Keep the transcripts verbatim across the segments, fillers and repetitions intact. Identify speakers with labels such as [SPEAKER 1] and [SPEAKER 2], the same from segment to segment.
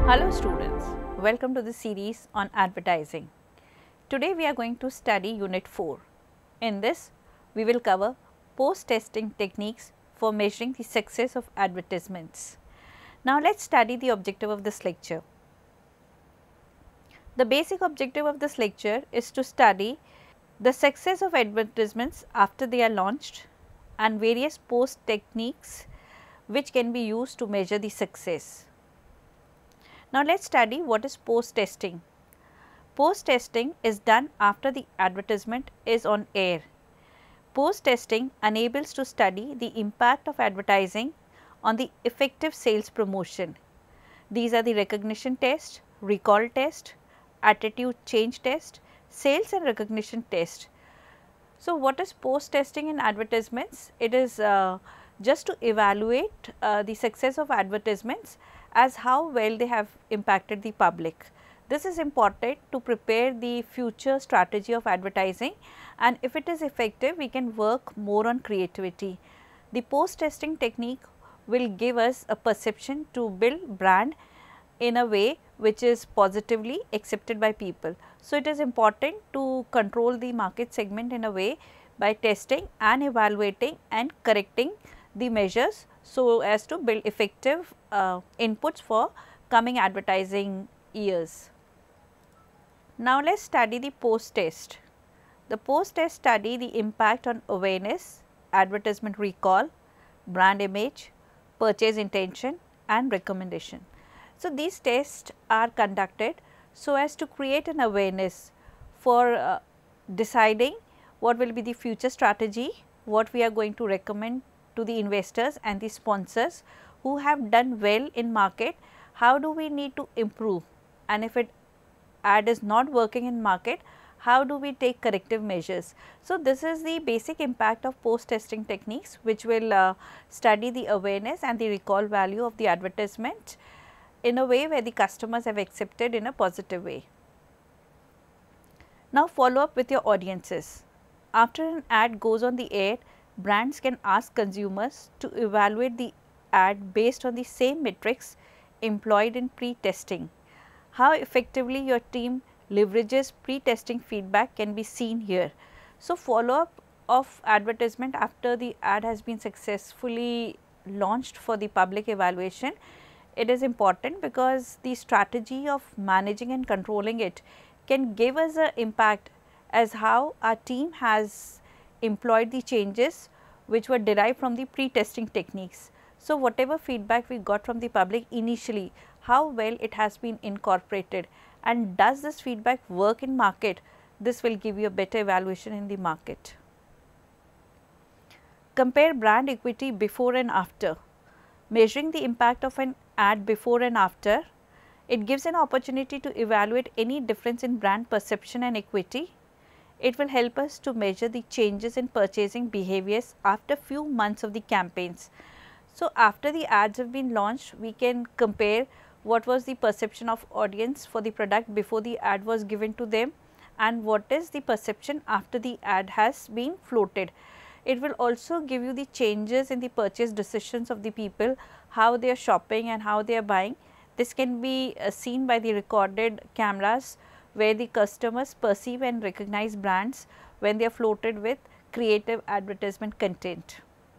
[SPEAKER 1] Hello students, welcome to the series on advertising. Today we are going to study unit four. In this, we will cover post-testing techniques for measuring the success of advertisements. Now let us study the objective of this lecture. The basic objective of this lecture is to study the success of advertisements after they are launched and various post techniques which can be used to measure the success. Now let us study what is post testing. Post testing is done after the advertisement is on air. Post testing enables to study the impact of advertising on the effective sales promotion. These are the recognition test, recall test, attitude change test, sales and recognition test. So what is post testing in advertisements? It is uh, just to evaluate uh, the success of advertisements as how well they have impacted the public. This is important to prepare the future strategy of advertising, and if it is effective we can work more on creativity. The post testing technique will give us a perception to build brand in a way which is positively accepted by people. So, it is important to control the market segment in a way by testing and evaluating and correcting the measures so as to build effective uh, inputs for coming advertising years. Now, let us study the post test. The post test study the impact on awareness, advertisement recall, brand image, purchase intention and recommendation. So, these tests are conducted so as to create an awareness for uh, deciding what will be the future strategy, what we are going to recommend to the investors and the sponsors who have done well in market, how do we need to improve, and if it ad is not working in market, how do we take corrective measures. So, this is the basic impact of post testing techniques which will uh, study the awareness and the recall value of the advertisement in a way where the customers have accepted in a positive way. Now, follow up with your audiences. After an ad goes on the air, brands can ask consumers to evaluate the ad based on the same metrics employed in pre-testing. How effectively your team leverages pre-testing feedback can be seen here. So, follow up of advertisement after the ad has been successfully launched for the public evaluation. It is important because the strategy of managing and controlling it can give us an impact as how our team has employed the changes which were derived from the pre-testing techniques. So, whatever feedback we got from the public initially, how well it has been incorporated and does this feedback work in market, this will give you a better evaluation in the market. Compare brand equity before and after. Measuring the impact of an ad before and after, it gives an opportunity to evaluate any difference in brand perception and equity. It will help us to measure the changes in purchasing behaviors after few months of the campaigns. So, after the ads have been launched, we can compare what was the perception of audience for the product before the ad was given to them and what is the perception after the ad has been floated. It will also give you the changes in the purchase decisions of the people, how they are shopping and how they are buying. This can be uh, seen by the recorded cameras where the customers perceive and recognize brands when they are floated with creative advertisement content.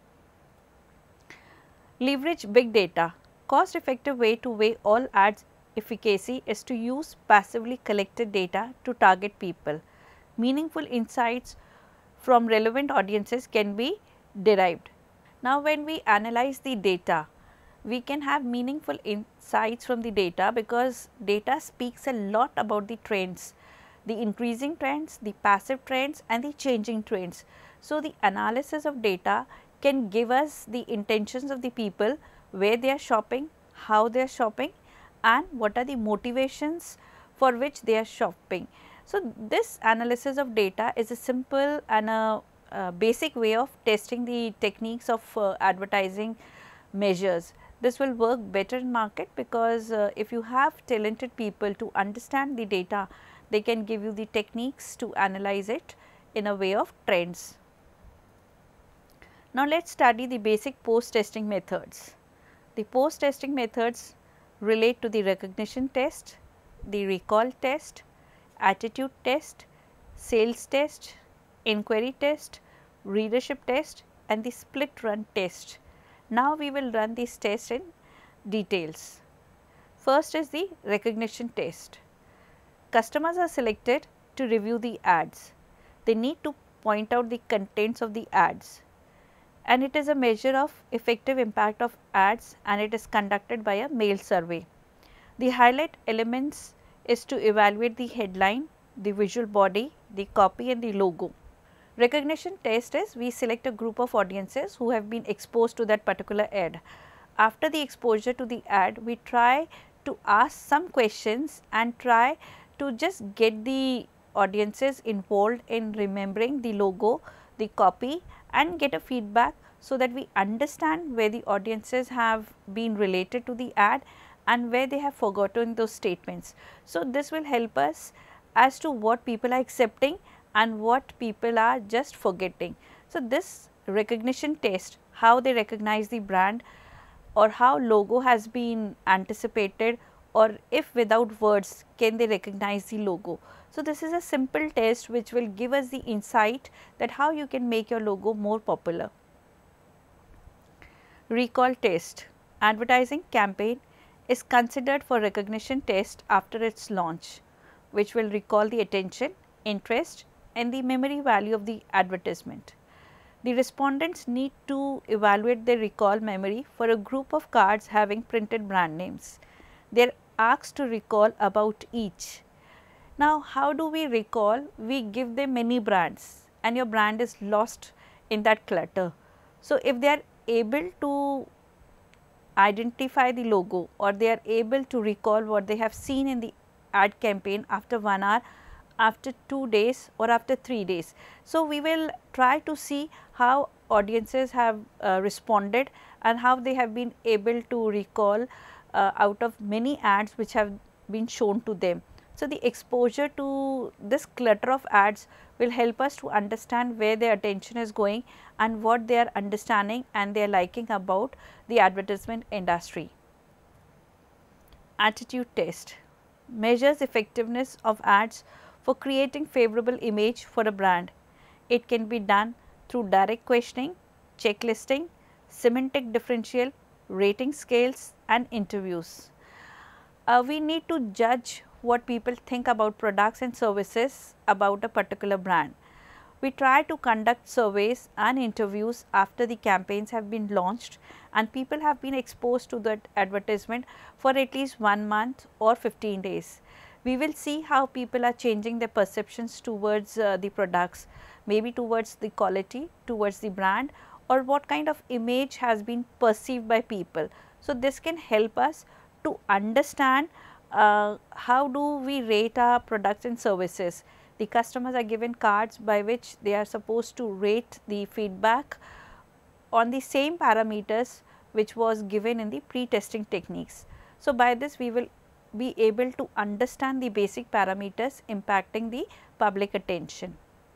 [SPEAKER 1] Leverage big data. Cost effective way to weigh all ads efficacy is to use passively collected data to target people. Meaningful insights from relevant audiences can be derived. Now, when we analyze the data, we can have meaningful insights from the data because data speaks a lot about the trends, the increasing trends, the passive trends and the changing trends. So, the analysis of data can give us the intentions of the people, where they are shopping, how they are shopping and what are the motivations for which they are shopping. So, this analysis of data is a simple and a, a basic way of testing the techniques of uh, advertising measures. This will work better in market because uh, if you have talented people to understand the data, they can give you the techniques to analyze it in a way of trends. Now, let us study the basic post testing methods. The post testing methods relate to the recognition test, the recall test, attitude test, sales test, inquiry test, readership test and the split run test. Now, we will run these tests in details. First is the recognition test. Customers are selected to review the ads. They need to point out the contents of the ads, and it is a measure of effective impact of ads, and it is conducted by a mail survey. The highlight elements is to evaluate the headline, the visual body, the copy and the logo. Recognition test is we select a group of audiences who have been exposed to that particular ad. After the exposure to the ad, we try to ask some questions and try to just get the audiences involved in remembering the logo, the copy and get a feedback, so that we understand where the audiences have been related to the ad and where they have forgotten those statements. So, this will help us as to what people are accepting and what people are just forgetting. So, this recognition test, how they recognize the brand or how logo has been anticipated, or if without words can they recognize the logo. So, this is a simple test which will give us the insight that how you can make your logo more popular. Recall test. Advertising campaign is considered for recognition test after its launch, which will recall the attention, interest and the memory value of the advertisement. The respondents need to evaluate their recall memory for a group of cards having printed brand names. They are asked to recall about each. Now, how do we recall? We give them many brands and your brand is lost in that clutter. So, if they are able to identify the logo or they are able to recall what they have seen in the ad campaign after one hour, after two days or after three days. So, we will try to see how audiences have uh, responded and how they have been able to recall uh, out of many ads which have been shown to them. So, the exposure to this clutter of ads will help us to understand where their attention is going and what they are understanding and they are liking about the advertisement industry. Attitude test measures effectiveness of ads for creating favorable image for a brand. It can be done through direct questioning, checklisting, semantic differential, rating scales and interviews. Uh, we need to judge what people think about products and services about a particular brand. We try to conduct surveys and interviews after the campaigns have been launched and people have been exposed to that advertisement for at least one month or fifteen days. We will see how people are changing their perceptions towards uh, the products, maybe towards the quality, towards the brand, or what kind of image has been perceived by people. So, this can help us to understand uh, how do we rate our products and services. The customers are given cards by which they are supposed to rate the feedback on the same parameters which was given in the pre-testing techniques. So, by this we will be able to understand the basic parameters impacting the public attention.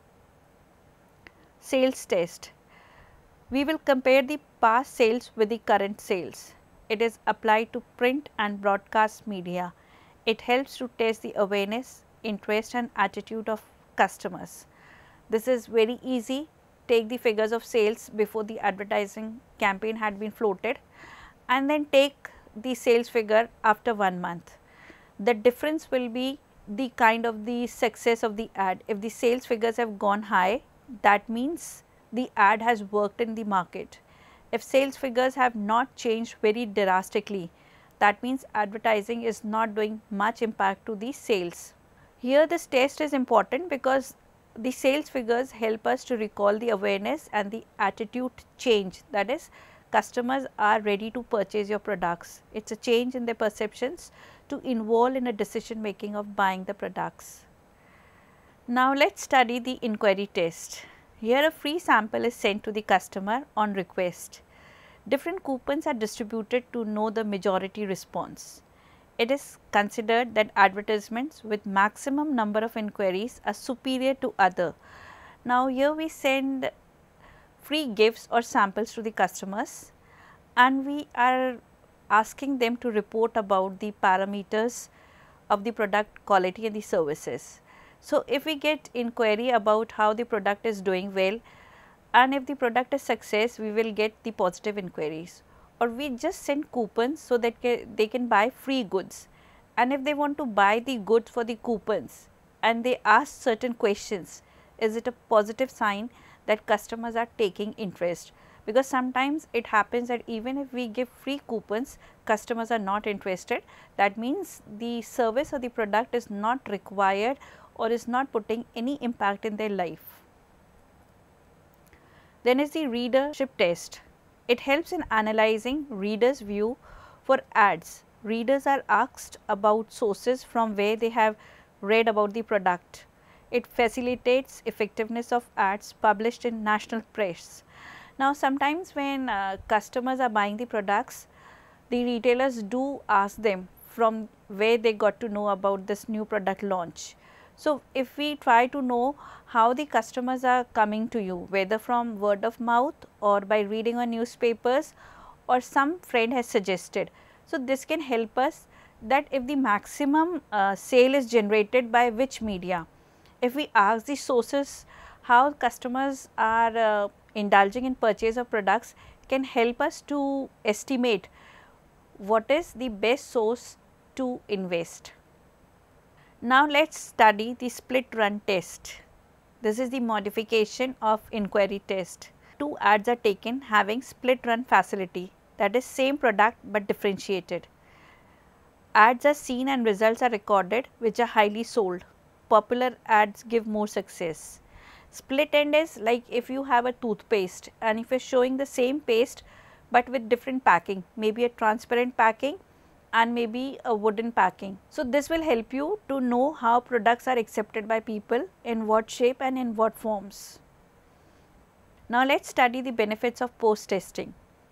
[SPEAKER 1] Sales test. We will compare the past sales with the current sales. It is applied to print and broadcast media. It helps to test the awareness, interest and attitude of customers. This is very easy. Take the figures of sales before the advertising campaign had been floated and then take the sales figure after one month. The difference will be the kind of the success of the ad. If the sales figures have gone high, that means the ad has worked in the market. If sales figures have not changed very drastically, that means advertising is not doing much impact to the sales. Here this test is important because the sales figures help us to recall the awareness and the attitude change, that is customers are ready to purchase your products. It is a change in their perceptions to involve in a decision making of buying the products. Now, let us study the inquiry test. Here a free sample is sent to the customer on request. Different coupons are distributed to know the majority response. It is considered that advertisements with maximum number of inquiries are superior to other. Now, here we send free gifts or samples to the customers and we are asking them to report about the parameters of the product quality and the services. So, if we get inquiry about how the product is doing well, and if the product is success, we will get the positive inquiries, or we just send coupons so that they can buy free goods, and if they want to buy the goods for the coupons and they ask certain questions, is it a positive sign that customers are taking interest? Because sometimes it happens that even if we give free coupons, customers are not interested. That means the service or the product is not required or is not putting any impact in their life. Then is the readership test. It helps in analyzing readers' view for ads. Readers are asked about sources from where they have read about the product. It facilitates effectiveness of ads published in national press. Now, sometimes when uh, customers are buying the products, the retailers do ask them from where they got to know about this new product launch. So, if we try to know how the customers are coming to you, whether from word of mouth or by reading on newspapers or some friend has suggested. So, this can help us that if the maximum uh, sale is generated by which media. If we ask the sources how customers are uh, indulging in purchase of products, can help us to estimate what is the best source to invest. Now, let us study the split run test. This is the modification of inquiry test. Two ads are taken having split run facility, that is same product but differentiated. Ads are seen and results are recorded which are highly sold. Popular ads give more success. Split end is like if you have a toothpaste and if you are showing the same paste but with different packing, maybe a transparent packing and maybe a wooden packing. So, this will help you to know how products are accepted by people, in what shape and in what forms. Now, let us study the benefits of post testing.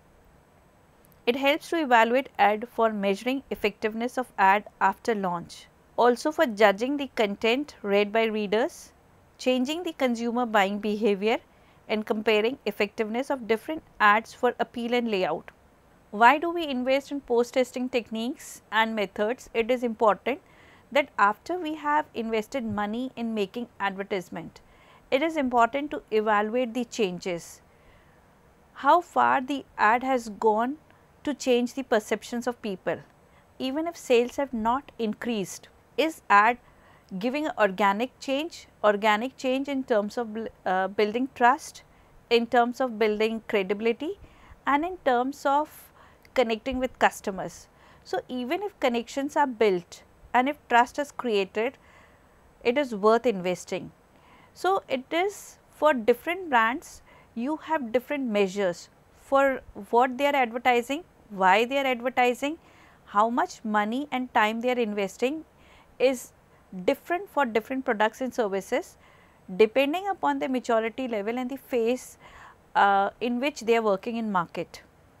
[SPEAKER 1] It helps to evaluate ad for measuring effectiveness of ad after launch, also for judging the content read by readers, changing the consumer buying behavior and comparing effectiveness of different ads for appeal and layout. Why do we invest in post testing techniques and methods? It is important that after we have invested money in making advertisement, it is important to evaluate the changes, how far the ad has gone to change the perceptions of people. Even if sales have not increased, is ad giving organic change, organic change in terms of uh, building trust, in terms of building credibility and in terms of connecting with customers. So, even if connections are built and if trust is created, it is worth investing. So, it is for different brands, you have different measures for what they are advertising, why they are advertising, how much money and time they are investing is different for different products and services depending upon the maturity level and the phase uh, in which they are working in market.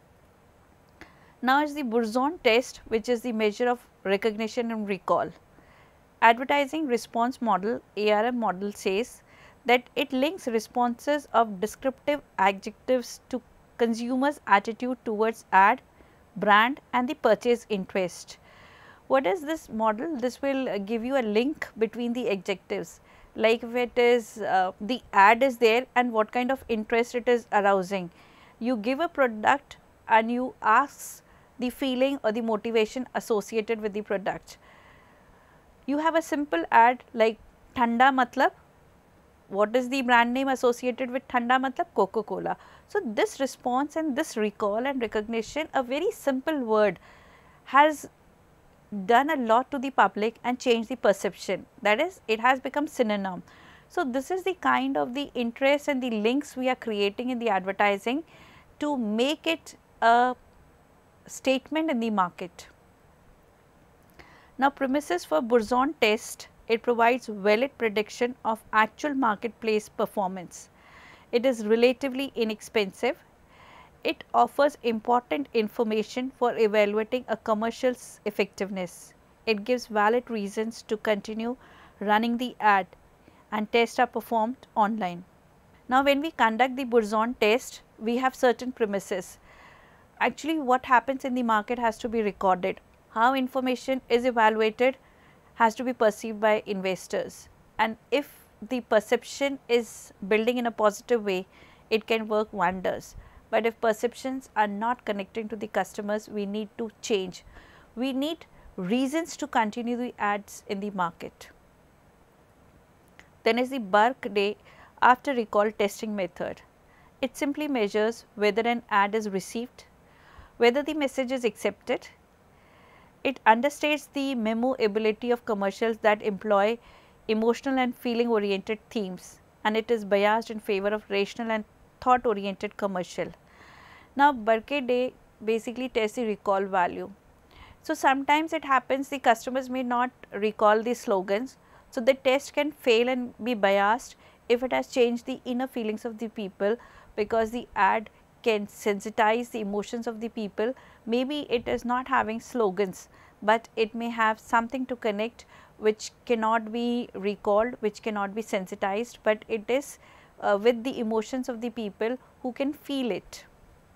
[SPEAKER 1] Now, is the Burzon test, which is the measure of recognition and recall. Advertising response model, A R M model, says that it links responses of descriptive adjectives to consumers' attitude towards ad, brand and the purchase interest. What is this model? This will give you a link between the adjectives, like if it is uh, the ad is there and what kind of interest it is arousing. You give a product and you ask the feeling or the motivation associated with the product. You have a simple ad like Thanda Matlab. What is the brand name associated with Thanda Matlab? Coca-Cola. So, this response and this recall and recognition, a very simple word, has done a lot to the public and changed the perception, that is it has become synonym. So, this is the kind of the interest and the links we are creating in the advertising to make it a statement in the market. Now, premises for Burzon test, it provides valid prediction of actual marketplace performance. It is relatively inexpensive. It offers important information for evaluating a commercial's effectiveness. It gives valid reasons to continue running the ad and tests are performed online. Now, when we conduct the Burzon test, we have certain premises. Actually, what happens in the market has to be recorded. How information is evaluated has to be perceived by investors, and if the perception is building in a positive way, it can work wonders. But if perceptions are not connecting to the customers, we need to change. We need reasons to continue the ads in the market. Then is the Burke day after recall testing method. It simply measures whether an ad is received, whether the message is accepted. It understates the memo ability of commercials that employ emotional and feeling oriented themes, and it is biased in favor of rational and thought oriented commercial. Now, Burke day basically tests the recall value. So, sometimes it happens the customers may not recall the slogans. So, the test can fail and be biased if it has changed the inner feelings of the people, because the ad can sensitize the emotions of the people. Maybe it is not having slogans, but it may have something to connect which cannot be recalled, which cannot be sensitized, but it is uh, with the emotions of the people who can feel it.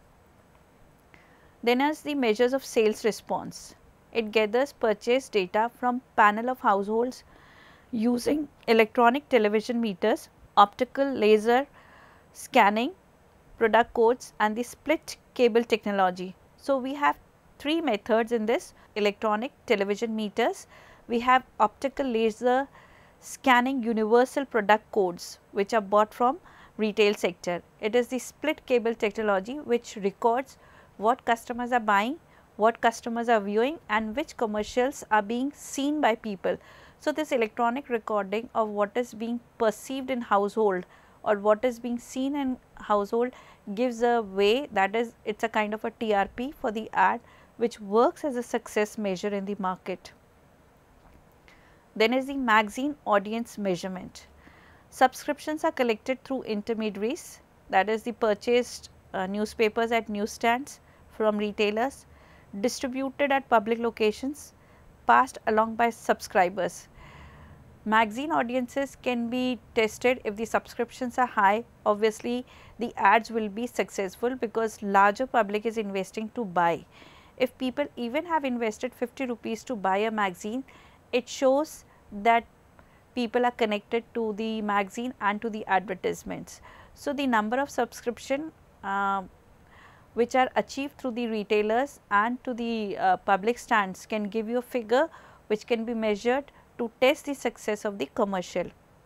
[SPEAKER 1] Then as the measures of sales response, it gathers purchase data from panel of households using electronic television meters, optical laser scanning, product codes, and the split cable technology. So, we have three methods in this: electronic television meters, we have optical laser scanning universal product codes which are bought from retail sector. It is the split cable technology which records what customers are buying, what customers are viewing, and which commercials are being seen by people. So, this electronic recording of what is being perceived in household or what is being seen in household gives a way, that is, it is a kind of a T R P for the ad, which works as a success measure in the market. Then is the magazine audience measurement. Subscriptions are collected through intermediaries, that is the purchased uh, newspapers at newsstands from retailers, distributed at public locations, passed along by subscribers. Magazine audiences can be tested. If the subscriptions are high, obviously the ads will be successful because larger public is investing to buy. If people even have invested fifty rupees to buy a magazine, it shows that people are connected to the magazine and to the advertisements. So, the number of subscription uh, which are achieved through the retailers and to the uh, public stands can give you a figure which can be measured to test the success of the commercial.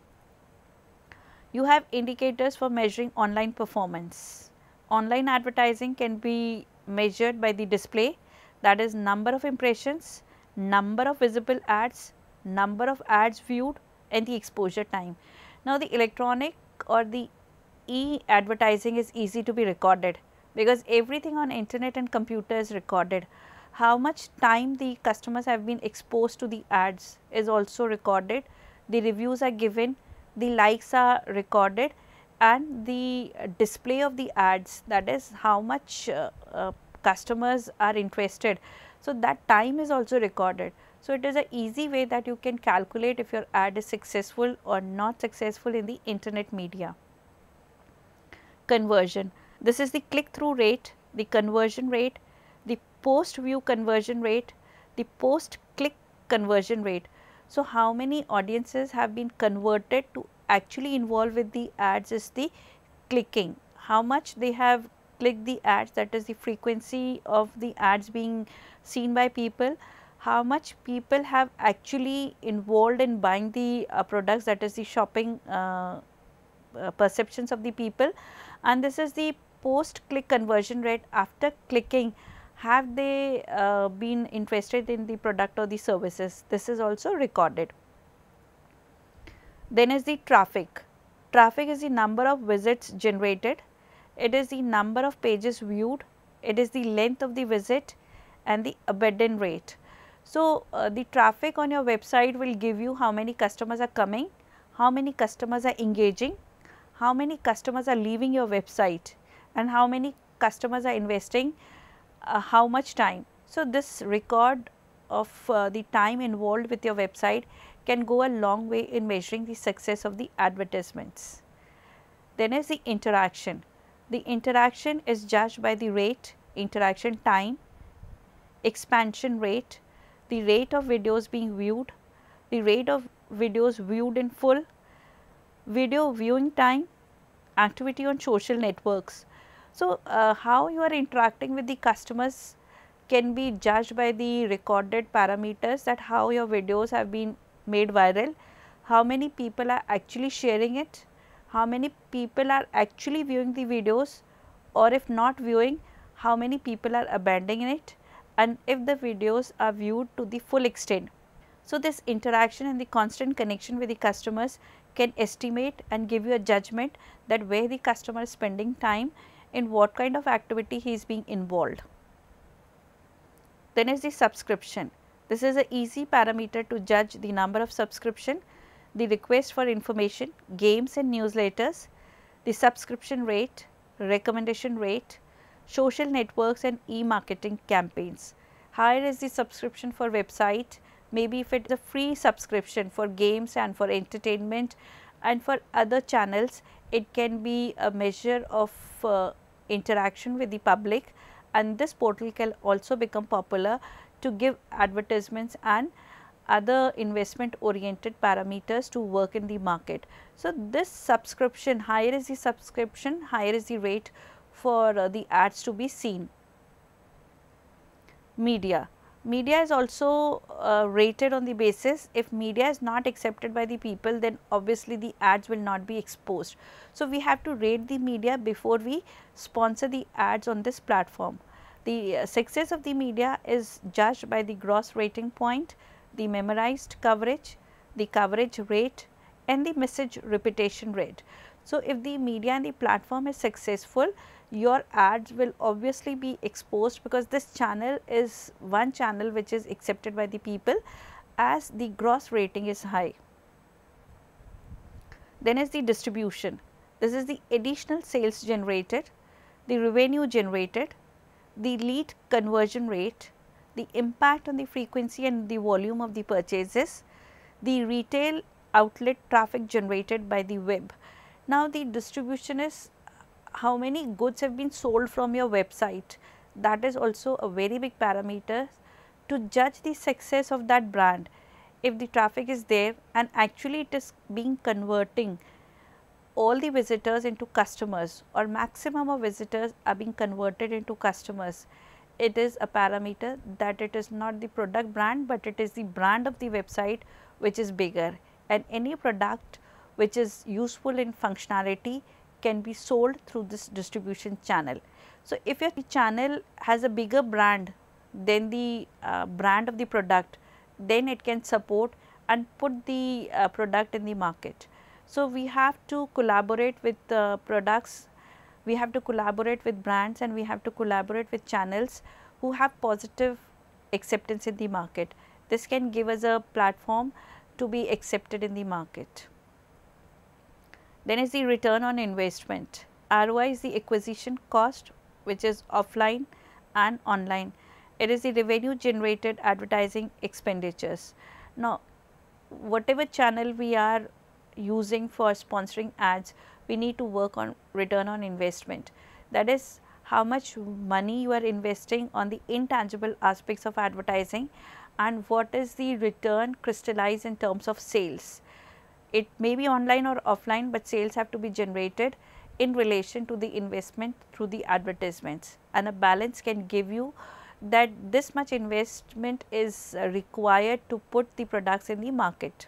[SPEAKER 1] You have indicators for measuring online performance. Online advertising can be measured by the display, that is number of impressions, number of visible ads, number of ads viewed, and the exposure time. Now, the electronic or the e-advertising is easy to be recorded because everything on internet and computer is recorded. How much time the customers have been exposed to the ads is also recorded, the reviews are given, the likes are recorded, and the display of the ads, that is how much uh, uh, customers are interested. So, that time is also recorded. So, it is an easy way that you can calculate if your ad is successful or not successful in the internet media. Conversion. This is the click through rate, the conversion rate, the post view conversion rate, the post click conversion rate. So, how many audiences have been converted to actually involve with the ads is the clicking. How much they have clicked the ads, that is the frequency of the ads being seen by people. How much people have actually involved in buying the uh, products, that is the shopping uh, uh, perceptions of the people, and this is the post click conversion rate. After clicking, have they uh, been interested in the product or the services, this is also recorded. Then is the traffic. Traffic is the number of visits generated, it is the number of pages viewed, it is the length of the visit, and the abandon rate. So, uh, the traffic on your website will give you how many customers are coming, how many customers are engaging, how many customers are leaving your website, and how many customers are investing uh, how much time. So, this record of uh, the time involved with your website can go a long way in measuring the success of the advertisements. Then is the interaction. The interaction is judged by the rate, interaction time, expansion rate, the rate of videos being viewed, the rate of videos viewed in full, video viewing time, activity on social networks. So, uh, how you are interacting with the customers can be judged by the recorded parameters, that how your videos have been made viral, how many people are actually sharing it, how many people are actually viewing the videos, or if not viewing, how many people are abandoning it, and if the videos are viewed to the full extent. So, this interaction and the constant connection with the customers can estimate and give you a judgment that where the customer is spending time, in what kind of activity he is being involved. Then is the subscription. This is an easy parameter to judge the number of subscription, the request for information, games and newsletters, the subscription rate, recommendation rate, social networks and e-marketing campaigns. Higher is the subscription for website, maybe if it is a free subscription for games and for entertainment and for other channels, it can be a measure of uh, interaction with the public, and this portal can also become popular to give advertisements and other investment oriented parameters to work in the market. So, this subscription, higher is the subscription, higher is the rate for uh, the ads to be seen. Media. Media is also uh, rated on the basis, if media is not accepted by the people, then obviously the ads will not be exposed. So, we have to rate the media before we sponsor the ads on this platform. The uh, success of the media is judged by the gross rating point, the memorized coverage, the coverage rate and the message repetition rate. So, if the media and the platform is successful, your ads will obviously be exposed, because this channel is one channel which is accepted by the people as the gross rating is high. Then is the distribution. This is the additional sales generated, the revenue generated, the lead conversion rate, the impact on the frequency and the volume of the purchases, the retail outlet traffic generated by the web. Now, the distribution is how many goods have been sold from your website. That is also a very big parameter to judge the success of that brand. If the traffic is there and actually it is being converting all the visitors into customers, or maximum of visitors are being converted into customers, it is a parameter that it is not the product brand, but it is the brand of the website which is bigger, and any product which is useful in functionality can be sold through this distribution channel. So, if your channel has a bigger brand than the uh, brand of the product, then it can support and put the uh, product in the market. So, we have to collaborate with uh, products, we have to collaborate with brands, and we have to collaborate with channels who have positive acceptance in the market. This can give us a platform to be accepted in the market. Then is the return on investment. R O I is the acquisition cost, which is offline and online. It is the revenue generated advertising expenditures. Now, whatever channel we are using for sponsoring ads, we need to work on return on investment. That is how much money you are investing on the intangible aspects of advertising, and what is the return crystallized in terms of sales. It may be online or offline, but sales have to be generated in relation to the investment through the advertisements, and a balance can give you that this much investment is required to put the products in the market.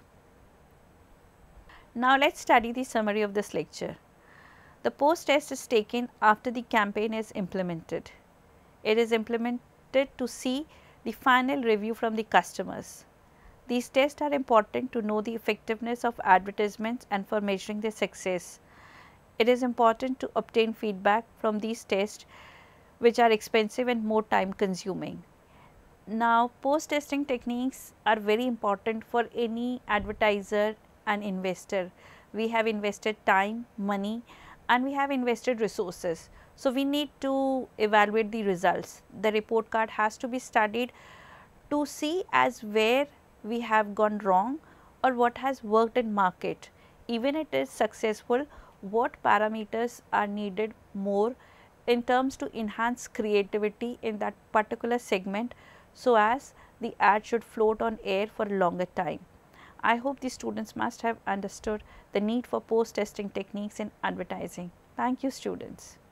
[SPEAKER 1] Now, let us study the summary of this lecture. The post test is taken after the campaign is implemented. It is implemented to see the final review from the customers. These tests are important to know the effectiveness of advertisements and for measuring their success. It is important to obtain feedback from these tests, which are expensive and more time consuming. Now, post testing techniques are very important for any advertiser and investor. We have invested time, money, and we have invested resources. So, we need to evaluate the results. The report card has to be studied to see as where we have gone wrong or what has worked in market. Even it is successful, what parameters are needed more in terms to enhance creativity in that particular segment, so as the ad should float on air for a longer time. I hope the students must have understood the need for post testing techniques in advertising. Thank you, students.